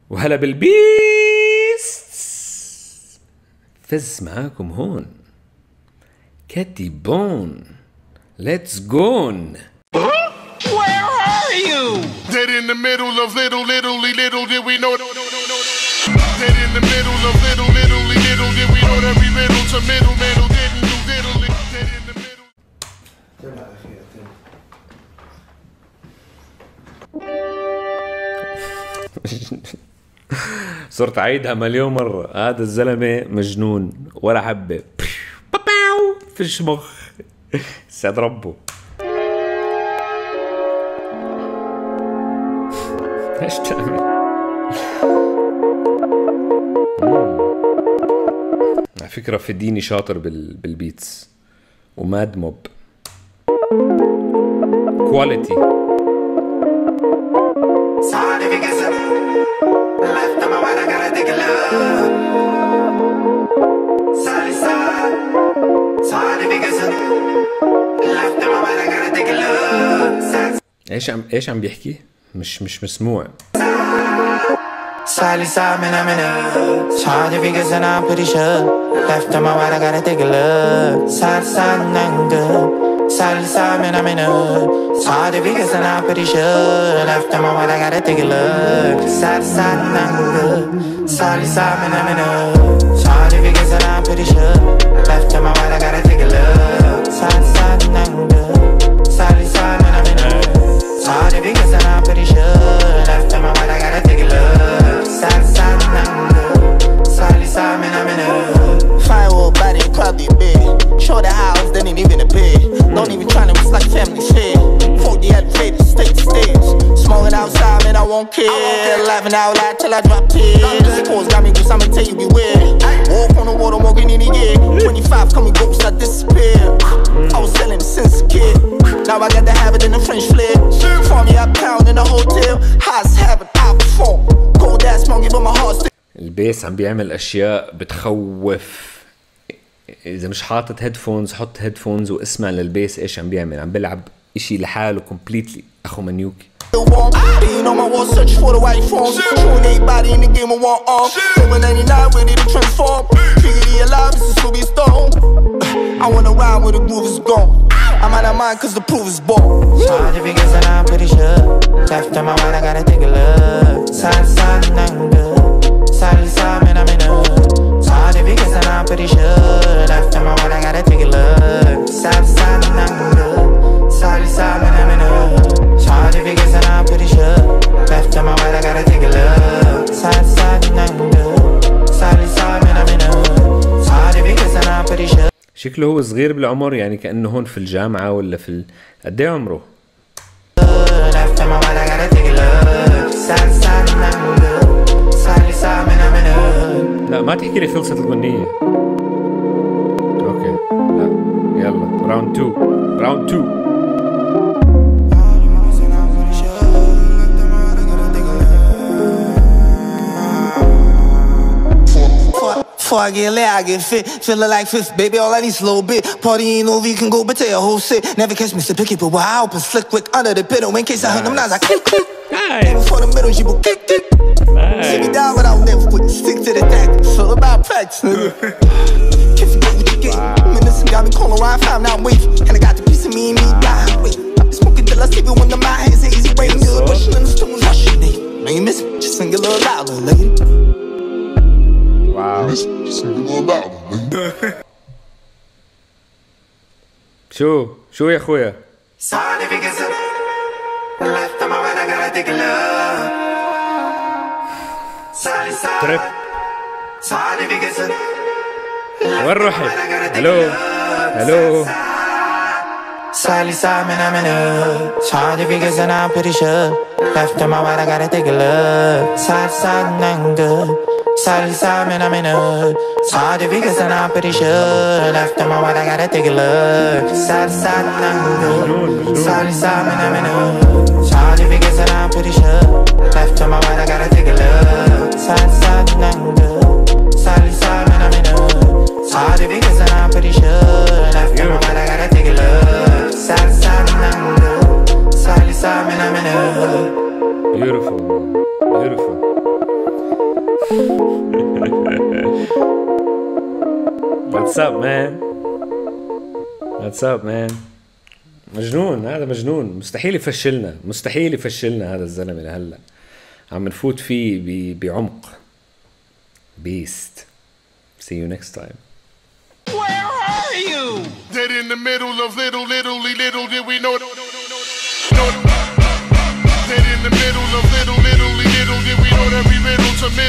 وهلا بالبيست. فز معاكم هون كتيبون. Let's go. Where are you? Dead in the middle of little did we know. Dead in the middle of little did we know that we middle to middle didn't do diddly. Dead in the middle. صرت عيدها مليون مرة. هذا الزلمة مجنون ولا حبة. فيش مخ. سعد ربه. ايش تعمل؟ على فكرة فديني شاطر بالبيتس وماد موب كواليتي. ايش عم بيحكي؟ مش مسموع. Slightly side, it's hard to figure and I'm pretty sure. Left on my right, I gotta take a look. Side to side, nothing good. Slightly side, it's hard to figure and I'm pretty sure. Left on my right, I gotta take a look. Side to side, nothing good. Slightly side, it's hard to figure and I'm pretty sure. Left on my right, I gotta take a look. Side to side, nothing good. Slightly side, it's hard to figure and I'm pretty sure. Left on my right, I gotta take a look. Side to side, nothing good. Slightly side, firewall body probably big. Show the house, then ain't even a bed. Don't even try to mix like family shit. 40 elevated, state to stage. Smoking outside, man, I won't care. Laughing out loud till I drop tears. Pause got me loose, I'ma tell you beware. Walk on the water, walking in the year. 25 coming ghosts, I disappear. I was selling it since a kid. Now I got the habit in the French flip. Farm me uptown in a hotel. Highs habit, I perform. Cold ass monkey, but my heart's still. البيس عم بيعمل اشياء بتخوف. اذا مش حاطط هيدفونز حط هيدفونز واسمع للبيس ايش عم بيعمل. عم بلعب اشي لحاله كومبليتلي. اخو منيوكي. Being on my wall, search for the white phone. Showing everybody in the game of one arm. Living 99, ready to transform. Figure alive, this is Ruby Stone. I wanna ride where the groove is gone. I'm out of mind cause the proof is born. Hard to figure and I'm pretty sure. Left on my right, I gotta take a look. Side to side, nothing good. Side to side, I'm in a hood. Hard to figure and I'm pretty sure. Left on my right, I gotta take a look. Side to side, nothing good. Side to side, I'm in a hood. Hard to figure and I'm pretty sure. Left on my right, I gotta take a look. Side to side, nothing good. Side to side, I'm in a hood. Hard to figure and I'm pretty sure. شكله هو صغير بالعمر يعني كأنه هون في الجامعة ولا في قد ايه عمره؟ لا ما تحكي لي خلصت الغنية. اوكي لا يلا راوند 2. Before I get lit, I get fit. Feeling like fifth, baby, all I need's a little bit. Party ain't over, you can go, but tell your whole shit. Never catch me slipping, keep it wide open. Slick quick under the pillow in case I heard them knives. I click, click. Aim for the middle, you will kick, kick. See me down, but I'll never quit. Stick to the tactics. All about practice, nigga. Can't forget what you get. Minister got me calling around 5, now I'm waving. And I got the piece of me and me dying. Wait, I'm smoking till I sleep it when the my hands are easy. Waiting, good, pushing in the stones, rushing, nigga. No, you miss me, just sing a little louder, lady. واو شو يا اخويا؟ تريب وين رحت؟ هلو Slightly side, I'm in a hood. It's hard to figure and I'm pretty sure. Left on my right, I gotta take a look. Side to side, nothing good. Slightly side, I'm in a hood. It's hard to figure and I'm pretty sure. Left on my right, I gotta take a look. Side to side, nothing good. Slightly side, I'm in a hood. It's hard to figure and I'm pretty sure. Left on my right, I gotta take a look. Side to side, nothing good. Slightly side, I'm in a hood. It's hard to figure and I'm pretty sure. Left on my right, I gotta take a look. Side to side, nothing good. Slightly side, I'm in a hood. Beautiful. What's up man? What's up man? مجنون، هذا مجنون. مستحيل يفشلنا هذا الزلمة لهلا. عم نفوت فيه بعمق. Beast. See you next time. Where are you? Dead in the middle of little did we know. Dead in the middle of little did we know that we riddle to middle.